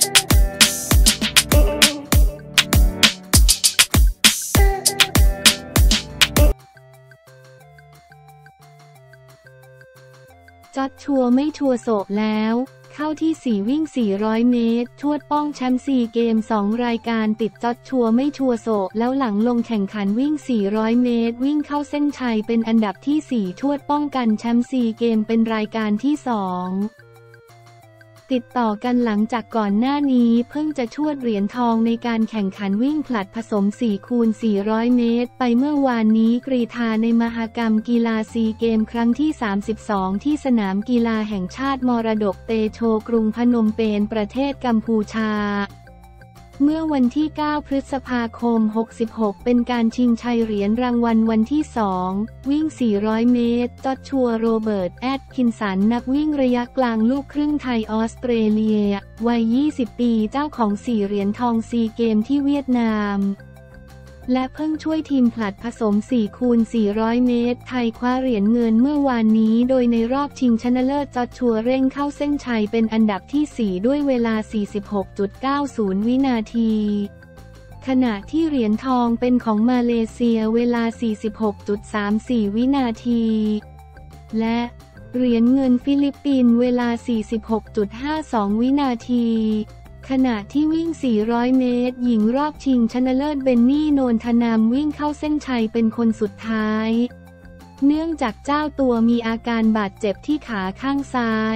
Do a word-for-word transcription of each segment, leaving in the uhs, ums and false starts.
จ๊อดชัวไม่ชัวโศกแล้วเข้าที่สี่วิ่งสี่ร้อยเมตรชวดป้องแชมป์ซีเกมสองรายการติดจ๊อดชัวไม่ชัวโศกแล้วหลังลงแข่งขันวิ่งสี่ร้อยเมตรวิ่งเข้าเส้นชัยเป็นอันดับที่สี่ชวดป้องกันแชมป์ซีเกมเป็นรายการที่สองติดต่อกันหลังจากก่อนหน้านี้เพิ่งจะชวดเหรียญทองในการแข่งขันวิ่งผลัดผสมสี่คูณสี่ร้อยเมตรไปเมื่อวานนี้กรีฑาในมหกรรมกีฬาซีเกมครั้งที่สามสิบสองที่สนามกีฬาแห่งชาติมรดกเตโชกรุงพนมเปญประเทศกัมพูชาเมื่อวันที่เก้าพฤษภาคมหกสิบหกเป็นการชิงชัยเหรียญรางวัลวันที่สองวิ่งสี่ร้อยเมตรจ๊อดชัวโรเบิร์ตแอดคินสันนักวิ่งระยะกลางลูกครึ่งไทยออสเตรเลียวัยยี่สิบปีเจ้าของสี่เหรียญทองซีเกมที่เวียดนามและเพิ่งช่วยทีมผลัดผสมสี่คูณสี่ร้อยเมตรไทยคว้าเหรียญเงินเมื่อวานนี้โดยในรอบชิงชนะเลิศจ๊อดชัวเร่งเข้าเส้นชัยเป็นอันดับที่สี่ด้วยเวลา สี่สิบหกจุดเก้าศูนย์ วินาทีขณะที่เหรียญทองเป็นของมาเลเซียเวลา สี่สิบหกจุดสามสี่ วินาทีและเหรียญเงินฟิลิปปินส์เวลา สี่สิบหกจุดห้าสอง วินาทีขณะที่วิ่งสี่ร้อยเมตรหญิงรอบชิงชนะเลิศเบนนี่โนนทนามวิ่งเข้าเส้นชัยเป็นคนสุดท้ายเนื่องจากเจ้าตัวมีอาการบาดเจ็บที่ขาข้างซ้าย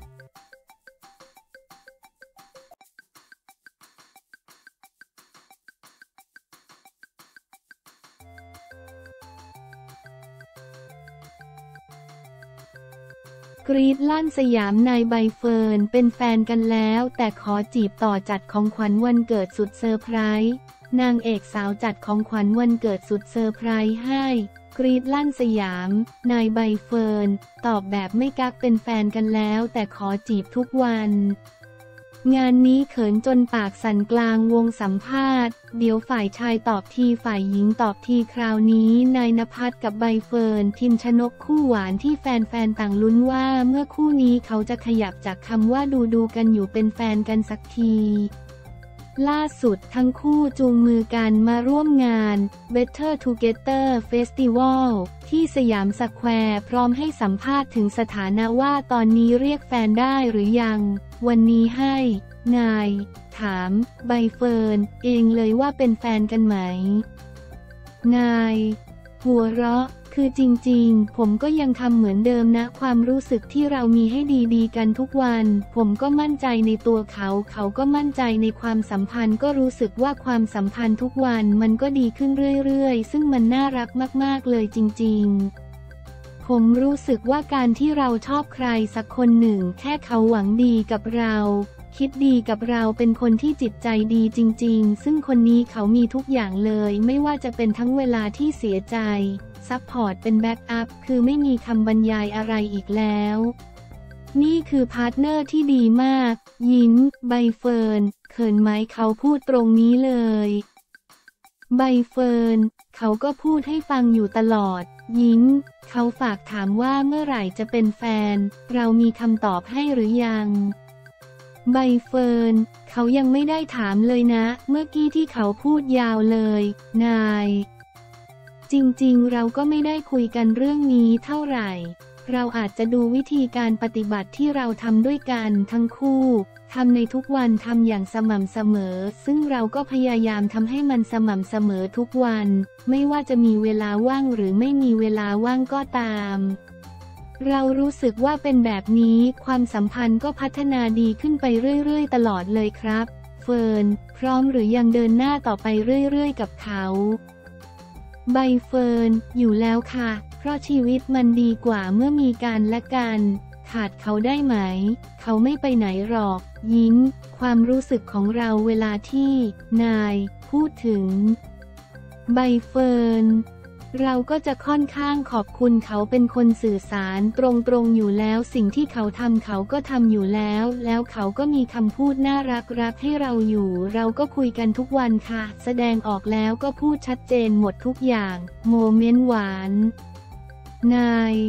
กรีดลั่นสยามนายใบเฟิร์นเป็นแฟนกันแล้วแต่ขอจีบต่อจัดของขวัญวันเกิดสุดเซอร์ไพรส์นางเอกสาวจัดของขวัญวันเกิดสุดเซอร์ไพรส์ให้กรีดลั่นสยามนายใบเฟิร์นตอบแบบไม่กักเป็นแฟนกันแล้วแต่ขอจีบทุกวันงานนี้เขินจนปากสั่นกลางวงสัมภาษณ์เดี๋ยวฝ่ายชายตอบทีฝ่ายหญิงตอบทีคราวนี้นายณภัทรกับใบเฟิร์นพิมชนกคู่หวานที่แฟนๆต่างลุ้นว่าเมื่อคู่นี้เขาจะขยับจากคำว่าดูดูกันอยู่เป็นแฟนกันสักทีล่าสุดทั้งคู่จูงมือกันมาร่วมงาน Better Together Festival ที่สยามสแควร์พร้อมให้สัมภาษณ์ถึงสถานะว่าตอนนี้เรียกแฟนได้หรือยังวันนี้ให้นายถามใบเฟิร์นเองเลยว่าเป็นแฟนกันไหมนายหัวเราะคือจริงๆผมก็ยังทำเหมือนเดิมนะความรู้สึกที่เรามีให้ดีๆกันทุกวันผมก็มั่นใจในตัวเขาเขาก็มั่นใจในความสัมพันธ์ก็รู้สึกว่าความสัมพันธ์ทุกวันมันก็ดีขึ้นเรื่อยๆซึ่งมันน่ารักมากๆเลยจริงๆผมรู้สึกว่าการที่เราชอบใครสักคนหนึ่งแค่เขาหวังดีกับเราคิดดีกับเราเป็นคนที่จิตใจดีจริงๆซึ่งคนนี้เขามีทุกอย่างเลยไม่ว่าจะเป็นทั้งเวลาที่เสียใจซัพพอร์ตเป็นแบ็กอัพคือไม่มีคำบรรยายอะไรอีกแล้วนี่คือพาร์ทเนอร์ที่ดีมากยิ้มใบเฟิร์นเขินไหมเขาพูดตรงนี้เลยใบเฟิร์นเขาก็พูดให้ฟังอยู่ตลอดยิ้มเขาฝากถามว่าเมื่อไหร่จะเป็นแฟนเรามีคำตอบให้หรือยังใบเฟิร์นเขายังไม่ได้ถามเลยนะเมื่อกี้ที่เขาพูดยาวเลยนายจริงๆเราก็ไม่ได้คุยกันเรื่องนี้เท่าไหร่เราอาจจะดูวิธีการปฏิบัติที่เราทำด้วยกันทั้งคู่ทำในทุกวันทำอย่างสม่ำเสมอซึ่งเราก็พยายามทำให้มันสม่ำเสมอทุกวันไม่ว่าจะมีเวลาว่างหรือไม่มีเวลาว่างก็ตามเรารู้สึกว่าเป็นแบบนี้ความสัมพันธ์ก็พัฒนาดีขึ้นไปเรื่อยๆตลอดเลยครับเฟิร์นพร้อมหรือยังเดินหน้าต่อไปเรื่อยๆกับเขาใบเฟิร์นอยู่แล้วค่ะเพราะชีวิตมันดีกว่าเมื่อมีกันและกันขาดเขาได้ไหมเขาไม่ไปไหนหรอกยิ้มความรู้สึกของเราเวลาที่นายพูดถึงใบเฟิร์นเราก็จะค่อนข้างขอบคุณเขาเป็นคนสื่อสารตรงๆอยู่แล้วสิ่งที่เขาทำเขาก็ทำอยู่แล้วแล้วเขาก็มีคำพูดน่ารักรักให้เราอยู่เราก็คุยกันทุกวันค่ะแสดงออกแล้วก็พูดชัดเจนหมดทุกอย่างโมเมนต์หวานนาย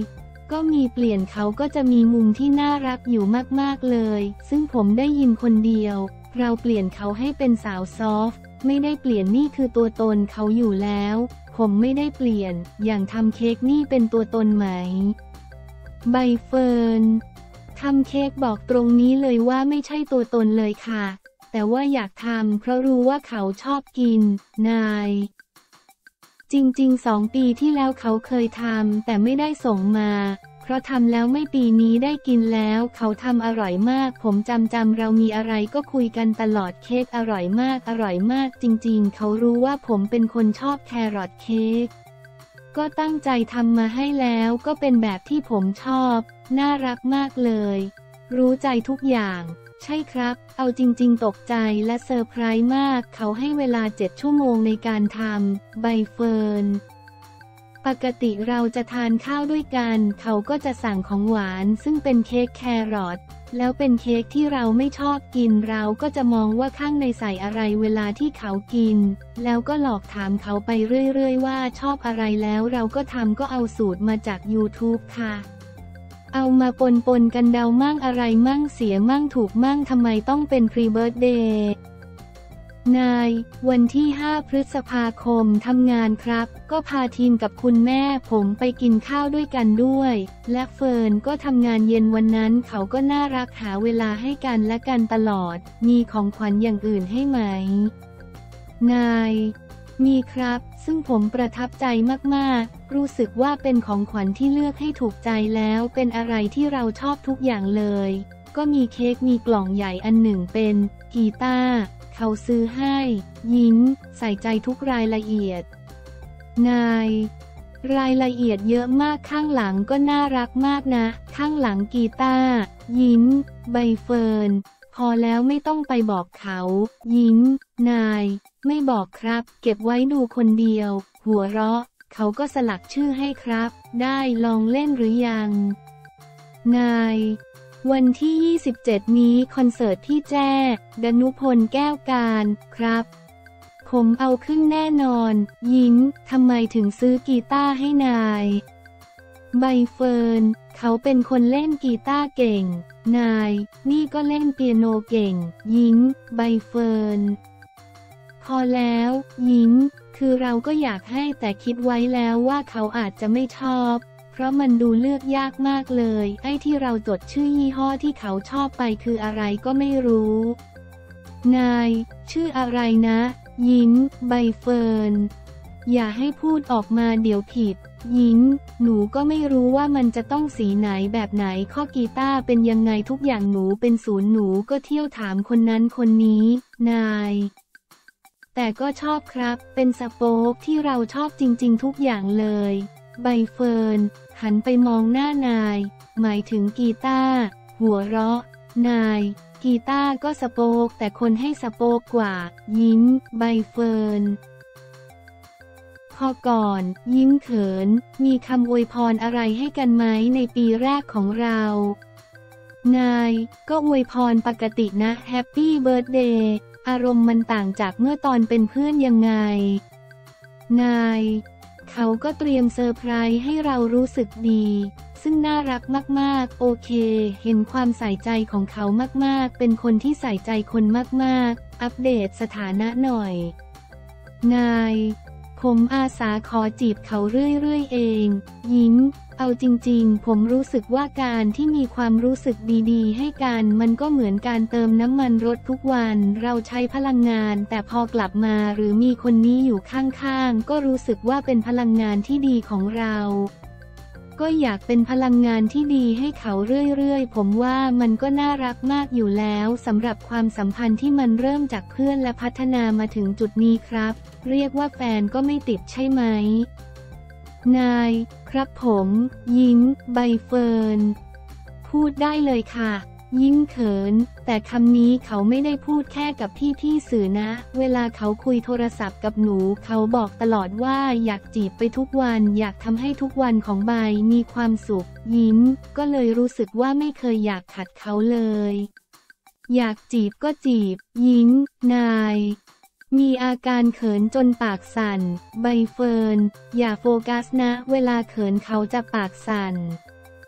ก็มีเปลี่ยนเขาก็จะมีมุมที่น่ารักอยู่มากๆเลยซึ่งผมได้ยินคนเดียวเราเปลี่ยนเขาให้เป็นสาวซอฟต์ไม่ได้เปลี่ยนนี่คือตัวตนเขาอยู่แล้วผมไม่ได้เปลี่ยนอย่างทำเค้กนี่เป็นตัวตนไหมใบเฟิร์นทำเค้กบอกตรงนี้เลยว่าไม่ใช่ตัวตนเลยค่ะแต่ว่าอยากทำเพราะรู้ว่าเขาชอบกินนายจริงๆสองปีที่แล้วเขาเคยทำแต่ไม่ได้ส่งมาเพราะทำแล้วไม่ปีนี้ได้กินแล้วเขาทำอร่อยมากผมจำจำเรามีอะไรก็คุยกันตลอดเค้กอร่อยมากอร่อยมากจริงๆเขารู้ว่าผมเป็นคนชอบแครอทเค้กก็ตั้งใจทำมาให้แล้วก็เป็นแบบที่ผมชอบน่ารักมากเลยรู้ใจทุกอย่างใช่ครับเอาจริงๆตกใจและเซอร์ไพรส์มากเขาให้เวลาเจ็ดชั่วโมงในการทำใบเฟิร์นปกติเราจะทานข้าวด้วยกันเขาก็จะสั่งของหวานซึ่งเป็นเค้กแครอทแล้วเป็นเค้กที่เราไม่ชอบกินเราก็จะมองว่าข้างในใส่อะไรเวลาที่เขากินแล้วก็หลอกถามเขาไปเรื่อยๆว่าชอบอะไรแล้วเราก็ทำก็เอาสูตรมาจาก ยูทูบ ค่ะเอามาปนปนกันเดามั่งอะไรมั่งเสียมั่งถูกมั่งทำไมต้องเป็นพรีเบิร์ธเดย์นายวันที่ห้าพฤษภาคมทำงานครับก็พาทีมกับคุณแม่ผมไปกินข้าวด้วยกันด้วยและเฟิร์นก็ทำงานเย็นวันนั้นเขาก็น่ารักหาเวลาให้กันและกันตลอดมีของขวัญอย่างอื่นให้ไหมนายมีครับซึ่งผมประทับใจมากๆรู้สึกว่าเป็นของขวัญที่เลือกให้ถูกใจแล้วเป็นอะไรที่เราชอบทุกอย่างเลยก็มีเค้กมีกล่องใหญ่อันหนึ่งเป็นกีตาร์เขาซื้อให้ยิ้มใส่ใจทุกรายละเอียดนายรายละเอียดเยอะมากข้างหลังก็น่ารักมากนะข้างหลังกีตาร์ยิ้มใบเฟิร์นพอแล้วไม่ต้องไปบอกเขายิ้มนายไม่บอกครับเก็บไว้ดูคนเดียวหัวเราะเขาก็สลักชื่อให้ครับได้ลองเล่นหรือยังนายวันที่ยี่สิบเจ็ดนี้คอนเสิร์ตที่แจ้ดนุพลแก้วการครับผมเอาขึ้นแน่นอนยิ้มทำไมถึงซื้อกีตาร์ให้นายใบเฟิร์นเขาเป็นคนเล่นกีตาร์เก่งนายนี่ก็เล่นเปียโนเก่งยิ้มใบเฟิร์นพอแล้วยิ้มคือเราก็อยากให้แต่คิดไว้แล้วว่าเขาอาจจะไม่ชอบเพราะมันดูเลือกยากมากเลยไอ้ที่เราจดชื่อยี่ห้อที่เขาชอบไปคืออะไรก็ไม่รู้นายชื่ออะไรนะยิ้มใบเฟิร์นอย่าให้พูดออกมาเดี๋ยวผิดยิ้มหนูก็ไม่รู้ว่ามันจะต้องสีไหนแบบไหนข้อกีตาร์เป็นยังไงทุกอย่างหนูเป็นศูนย์หนูก็เที่ยวถามคนนั้นคนนี้นายแต่ก็ชอบครับเป็นสโป๊กที่เราชอบจริงๆทุกอย่างเลยใบเฟิร์นหันไปมองหน้านายหมายถึงกีตาร์หัวเราะนายกีตาร์ก็สโป๊กแต่คนให้สโป๊กกว่ายิ้มใบเฟิร์นพอก่อนยิ้มเขินมีคำอวยพรอะไรให้กันไหมในปีแรกของเรานายก็อวยพรปกตินะแฮปปี้เบิร์ธเดย์อารมณ์มันต่างจากเมื่อตอนเป็นเพื่อนยังไงนายเขาก็เตรียมเซอร์ไพรส์ให้เรารู้สึกดีซึ่งน่ารักมากๆโอเคเห็นความใส่ใจของเขามากๆเป็นคนที่ใส่ใจคนมากๆอัปเดตสถานะหน่อยนายผมอาสาขอจีบเขาเรื่อยๆเองยิ้มเอาจริงๆผมรู้สึกว่าการที่มีความรู้สึกดีๆให้กันมันก็เหมือนการเติมน้ำมันรถทุกวันเราใช้พลังงานแต่พอกลับมาหรือมีคนนี้อยู่ข้างๆก็รู้สึกว่าเป็นพลังงานที่ดีของเราก็อยากเป็นพลังงานที่ดีให้เขาเรื่อยๆผมว่ามันก็น่ารักมากอยู่แล้วสำหรับความสัมพันธ์ที่มันเริ่มจากเพื่อนและพัฒนามาถึงจุดนี้ครับเรียกว่าแฟนก็ไม่ติดใช่ไหมนายครับผมยิ้มใบเฟิร์นพูดได้เลยค่ะยิ้มเขินแต่คำนี้เขาไม่ได้พูดแค่กับพี่ๆสื่อนะเวลาเขาคุยโทรศัพท์กับหนูเขาบอกตลอดว่าอยากจีบไปทุกวันอยากทำให้ทุกวันของใบมีความสุขยิ้มก็เลยรู้สึกว่าไม่เคยอยากขัดเขาเลยอยากจีบก็จีบยิ้มนายมีอาการเขินจนปากสั่นใบเฟิร์นอย่าโฟกัสนะเวลาเขินเขาจะปากสั่น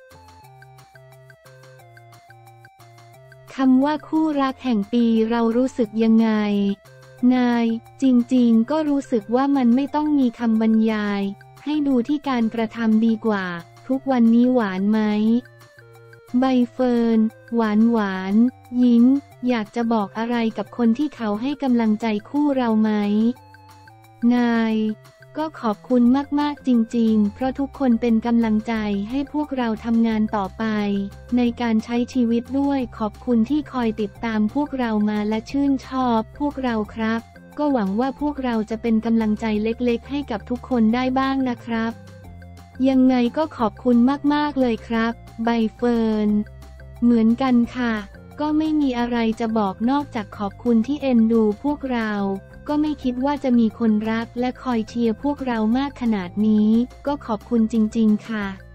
คำว่าคู่รักแห่งปีเรารู้สึกยังไงนายจริงๆก็รู้สึกว่ามันไม่ต้องมีคำบรรยายให้ดูที่การกระทำดีกว่าทุกวันนี้หวานไหมใบเฟิร์นหวานหวานยิ้มอยากจะบอกอะไรกับคนที่เขาให้กำลังใจคู่เราไหมนายก็ขอบคุณมากๆจริงๆเพราะทุกคนเป็นกำลังใจให้พวกเราทำงานต่อไปในการใช้ชีวิตด้วยขอบคุณที่คอยติดตามพวกเรามาและชื่นชอบพวกเราครับก็หวังว่าพวกเราจะเป็นกำลังใจเล็กๆให้กับทุกคนได้บ้างนะครับยังไงก็ขอบคุณมากๆเลยครับใบเฟิร์นเหมือนกันค่ะก็ไม่มีอะไรจะบอกนอกจากขอบคุณที่เอ็นดูพวกเราก็ไม่คิดว่าจะมีคนรักและคอยเชียร์พวกเรามากขนาดนี้ก็ขอบคุณจริงๆค่ะ